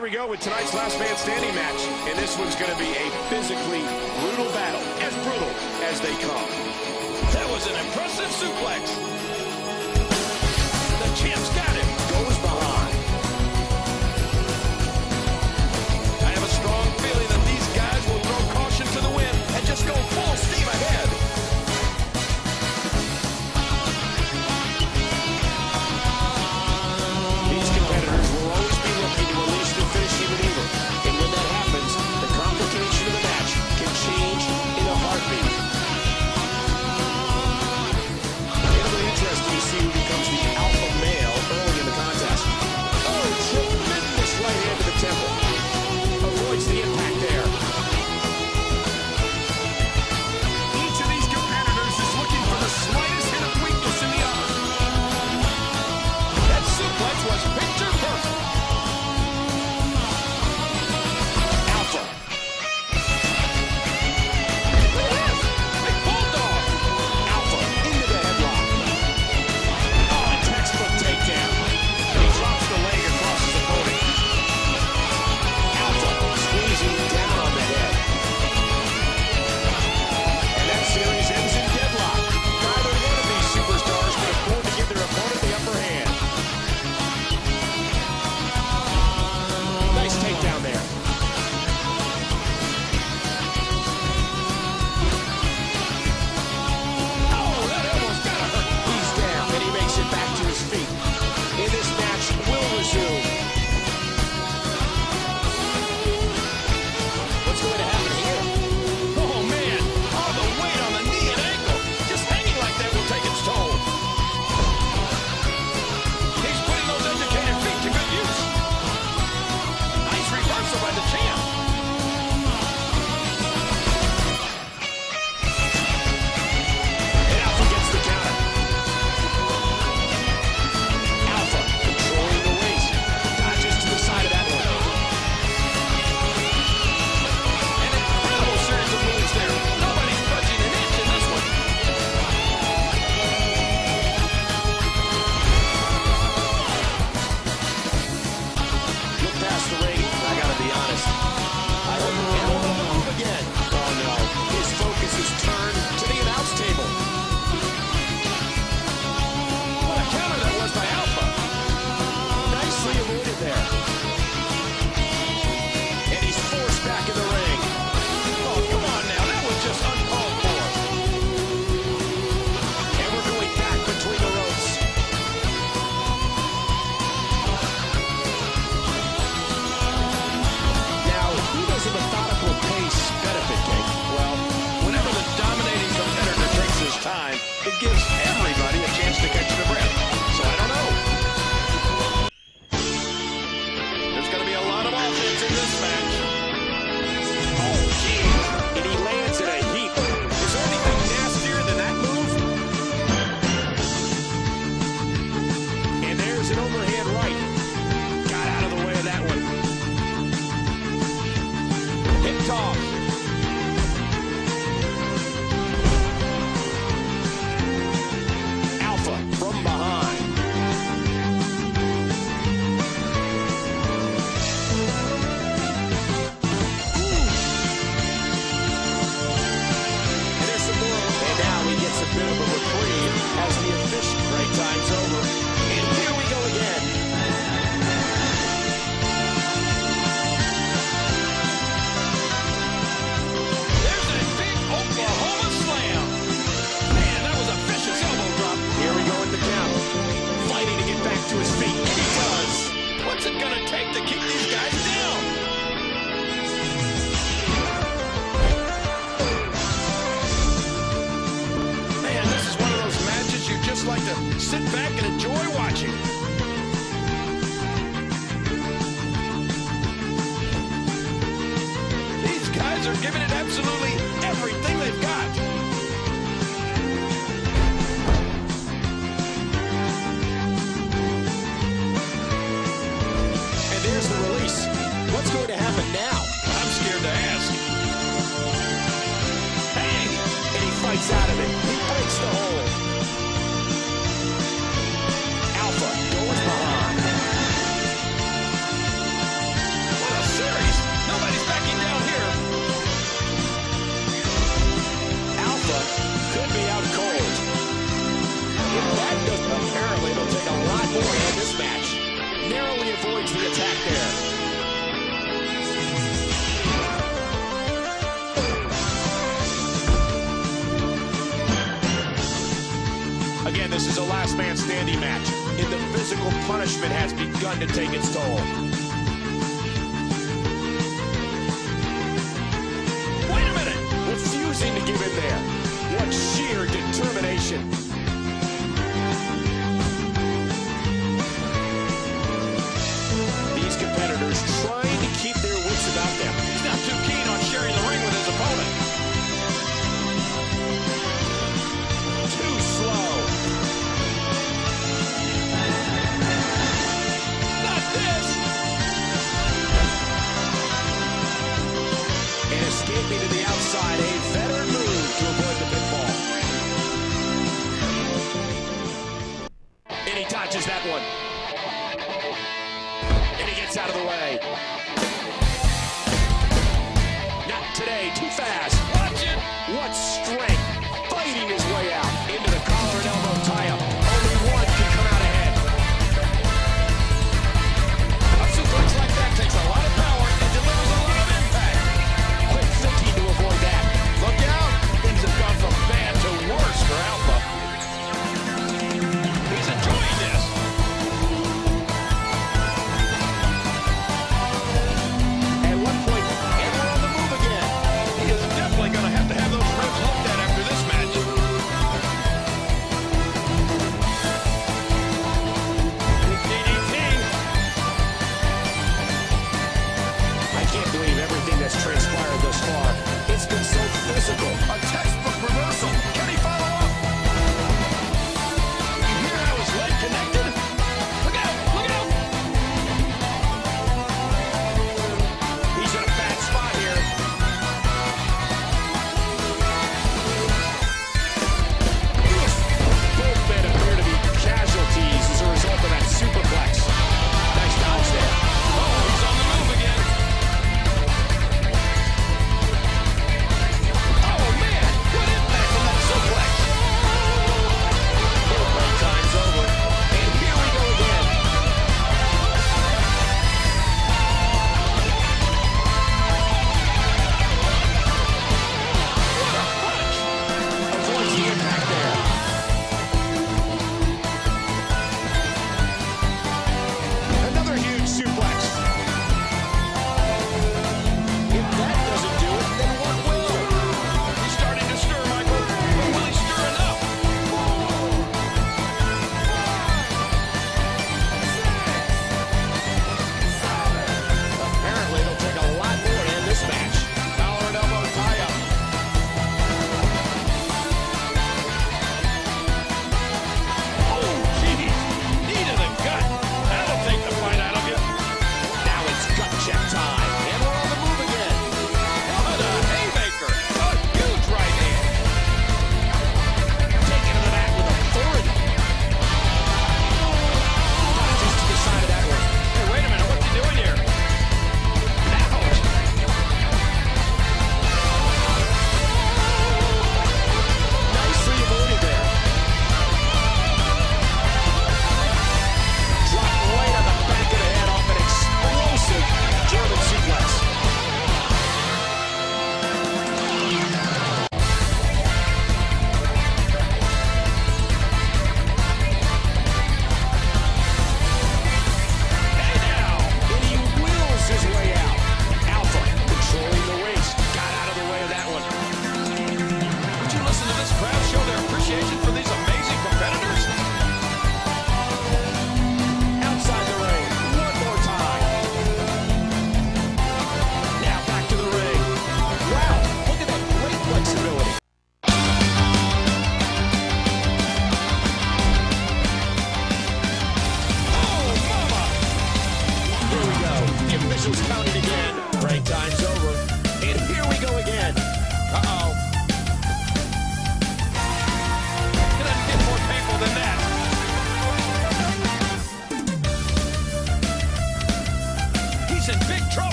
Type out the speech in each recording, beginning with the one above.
here we go with tonight's last man standing match. And this one's going to be a physically brutal battle. As brutal as they come. That was an impressive suplex. The champ's got him. Goes behind. I have a strong feeling that these guys will throw caution to the wind and just go full steam ahead. These competitors will always be looking to unleash their finishing maneuver. And when that happens, the complication of the match can change in a heartbeat. It'll be interesting to see who becomes the alpha male early in the contest. Oh, tremendous right hand to the temple. Avoids the impact there. Each of these competitors is looking for the slightest hint of weakness in the other. That suplex was picture perfect. Alpha. Look at this. Big bulldog. Alpha into the headlock. Oh, a textbook takedown. He drops the leg across his opponent. Alpha squeezing down on the head. And that series ends in deadlock. Neither one of these superstars can afford to give their opponent the upper hand. Nice takedown there. Oh, that almost got hurt. He's down, and he makes it back to his feet. And this match will resume. What's going to happen here? Oh, man. All the weight on the knee and ankle. Just hanging like that will take its toll. He's putting those educated feet to good use. Nice reversal by the champ. And Alpha gets the counter. Alpha controlling the waist. Dodges to the side of that one. An incredible series of moves there. Nobody's budging an inch in this one. Look past the ring. I gotta be honest. I hope he never will move again. Oh no. His focus is turned to the announce table. What a counter that was by Alpha. Nicely avoided there. And he's forced back in the ring. Oh, come on now. That was just uncalled for. And we're going back between the ropes. Now, who does a methodical pace benefit, King? Well, whenever the dominating competitor takes his time, it gives everybody a chance to catch their breath. So I don't know. There's going to be a lot of offense in this match. Oh, geez. And he lands in a heap. Is there anything nastier than that move? And there's an overhand right. Got out of the way of that one. Hip toss. Alpha from behind. And there's some more. And now he gets a bit of a reprieve as the official break time's over. And here we go again. There's that big Oklahoma slam. Man, that was a vicious elbow drop. Here we go in the count. Fighting to get back to his feet. And he does. What's it going to take to keep these guys down? Man, this is one of those matches you just like to sit back and enjoy watching. These guys are giving it absolutely everything they've got. And there's the release. What's going to happen now? I'm scared to ask. Hey! And he fights out of it. He breaks the hold. Alpha goes behind. last man standing match, and the physical punishment has begun to take its toll. Wait a minute! Refusing to give in there. What sheer determination. These competitors trying to keep their wits about them. He's not too keen on sharing the ring with his opponent. Too slow. Not this! And escaping to the outside, a veteran move to avoid the pitfall. And he dodges that one. And he gets out of the way. Not today, too fast. Watch it! What strength, fighting his way out into the collar and elbow tie-up. Only one can come out ahead. A suplex like that takes a lot of power and delivers a lot of impact. Quick thinking to avoid that. Look out! Things have gone from bad to worse for Alpha. He's enjoying this. At one point, and they're on the move again. He is definitely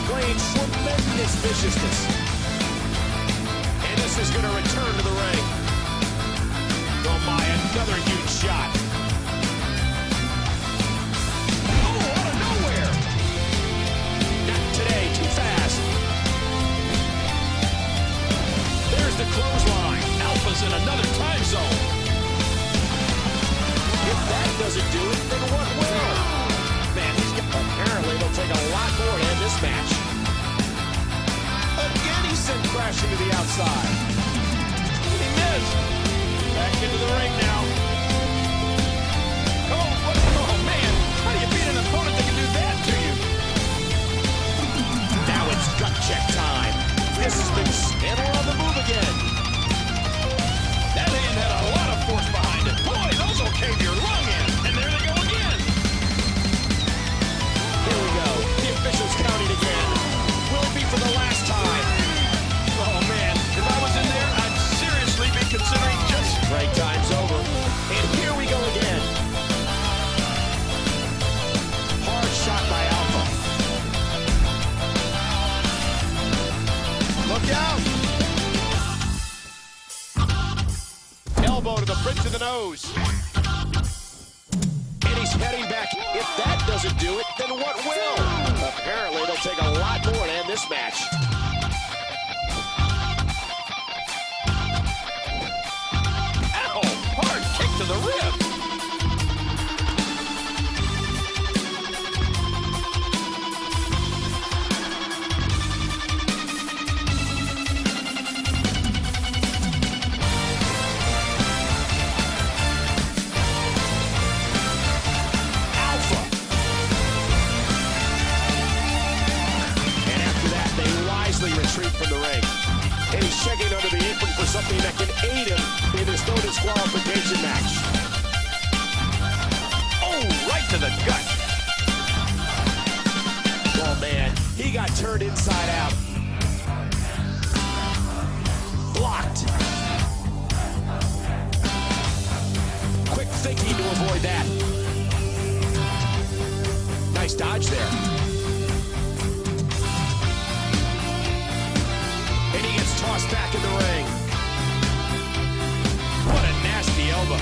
displaying tremendous viciousness. And this is going to return to the ring. Oh my, another huge shot. Oh, out of nowhere. Not today, too fast. There's the clothesline. Alpha's in another time zone. If that doesn't do it, then what will? Man, apparently it'll take a lot more to end this match. Again, he's sent crashing to the outside. He missed. Back into the ring now. Oh, man. How do you beat an opponent that can do that to you? Now it's gut check time. This has been... And we're on the move again. That hand had a lot of force behind it. Boy, those will cave your lung in. And there they go again. Here we go. The officials counting again. Will it be for the last time? Oh, man. If I was in there, I'd seriously be considering just... Break time's over. And here we go again. Hard shot by Alpha. Look out. Elbow to the bridge of the nose. And he's heading back. If that doesn't do it, then what will? Apparently, it'll take a lot more to end this match. Ow! Hard kick to the rib. Retreat from the ring. And he's checking under the apron for something that can aid him in this no disqualification match. Oh, right to the gut. Oh, man. He got turned inside out. Blocked. Quick thinking to avoid that. Nice dodge there. And he gets tossed back in the ring. What a nasty elbow.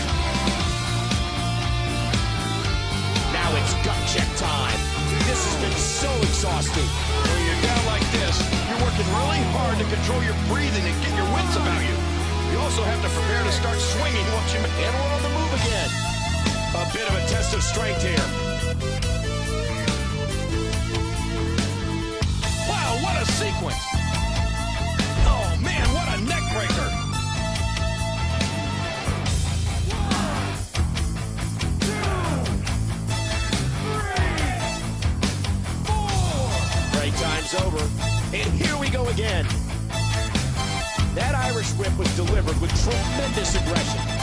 Now it's gut check time. This has been so exhausting. When you're down like this, you're working really hard to control your breathing and get your wits about you. You also have to prepare to start swinging once you... And we're on the move again. A bit of a test of strength here. Wow, what a sequence. Oh, man, what a neck breaker. 1, 2, 3, 4. Break time's over. And here we go again. That Irish whip was delivered with tremendous aggression.